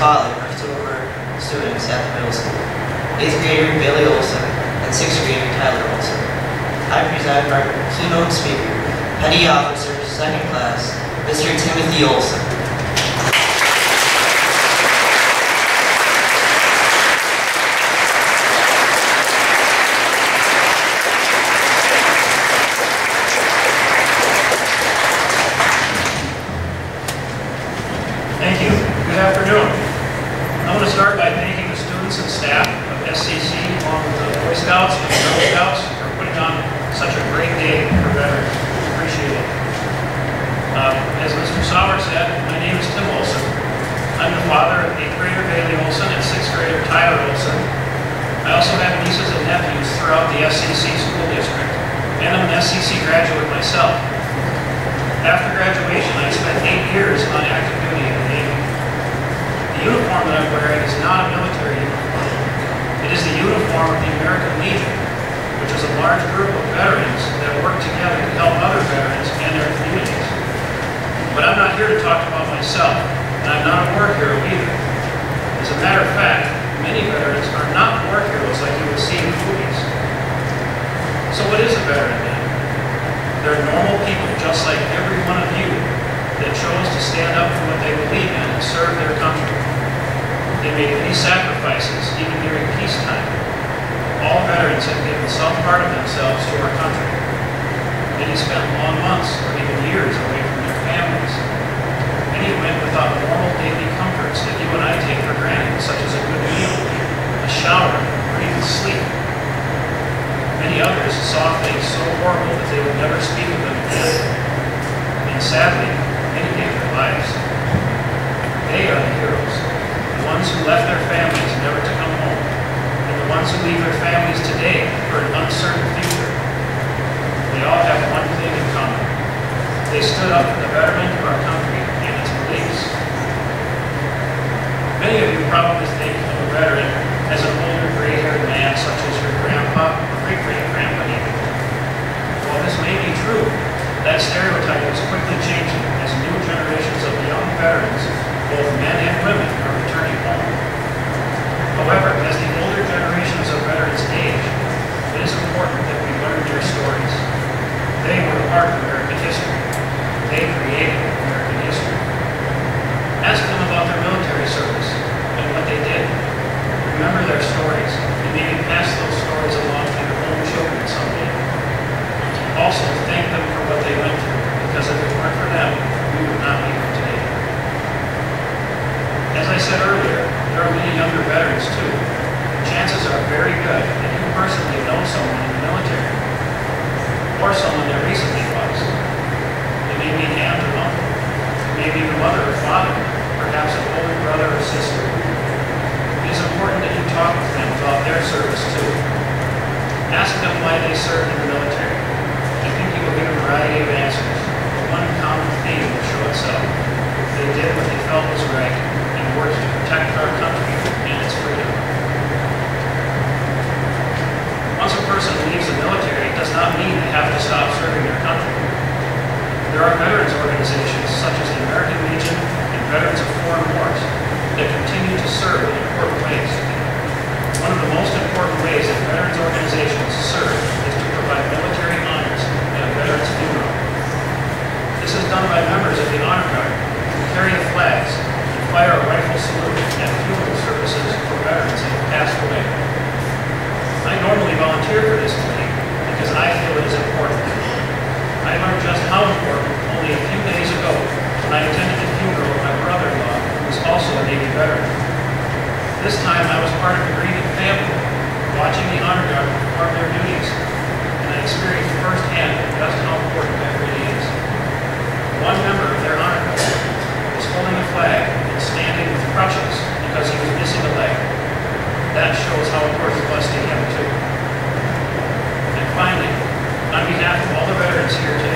father of two of our students at the middle school, 8th grader Bailey Olsen and 6th grader Tyler Olsen. I present our keynote speaker, Petty Officer, 2nd class, Mr. Timothy Olsen. Thank you. Good afternoon. I want to start by thanking the students and staff of SCC along with the Boy Scouts and Girl Scouts for putting on such a great day for veterans. Appreciate it. As Mr. Sauer said, my name is Tim Olsen. I'm the father of 8th grader Bailey Olsen and 6th grader Tyler Olsen. I also have nieces and nephews throughout the SCC school district, and I'm an SCC graduate myself. After graduation, I spent 8 years on active duty in the Navy. The uniform that I'm wearing is not a military uniform. It is the uniform of the American Legion, which is a large group of veterans that work together to help other veterans and their communities. But I'm not here to talk about myself, and I'm not a war hero either. As a matter of fact, many veterans are not war heroes like you would see in movies. So what is a veteran then? They're normal people just like every one of you that chose to stand up for what they believe in and serve their country. They made many sacrifices even during peacetime. All veterans have given some part of themselves to our country. Many spent long months or even years away from their families. Many went without normal daily comforts that you and I take for granted, such as a good meal, a shower, or even sleep. Many others saw things so horrible that they would never speak of them again. And sadly, many gave their lives. They are the heroes, the ones who left their families never to come home, and the ones who leave their families today for an uncertain future. They all have one thing in common. They stood up for the betterment of our country and its beliefs. Many of you probably think of a veteran as an older gray-haired man such as your grandpa or great-great-grandpa even. While this may be true, that stereotype is quickly changing as new generations of young veterans, both men and women, are returning home. However, as the older generations of veterans age, it is important that we learn their stories. They were a part of American history. They created American history. Ask them about their military service and what they did. Remember their stories, and maybe pass those stories along to your own children someday. Also, thank them for what they went through, because if it weren't for them, we would not be here today. As I said earlier, there are many younger veterans too. Chances are very good that you personally know someone in the military, or someone that recently was. It may be an aunt or uncle, it may be the mother or father, perhaps an older brother or sister. It is important that you talk with them about their service too. Ask them why they served in the military. I think you will get a variety of answers, but one common theme will show itself. They did what they felt was right and worked to protect our country and its freedom. Once a person leaves the military, it does not mean they have to stop serving their country. There are veterans organizations such as the American Legion and Veterans of Foreign Wars that continue to serve in important ways. One of the most important ways that veterans organizations serve is to provide military honors at a veteran's funeral. This is done by members of the Honor Guard who carry the flags and fire a rifle salute at funeral services for veterans that have passed away. I normally volunteer for this committee because I feel it is important. I learned just how important only a few days ago when I attended the funeral of my brother-in-law, who was also a Navy veteran. This time I was part of the grieving family, watching the Honor Guard perform their duties, and I experienced firsthand just how important that really is. One member of their Honor Guard was holding a flag and standing with crutches because he was missing a leg. That shows how important it was to him too. And finally, on behalf of all the veterans here today,